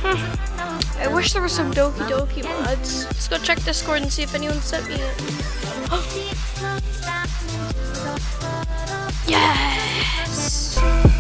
I wish there were some Doki Doki mods. Let's go check Discord and see if anyone sent me it. Yes!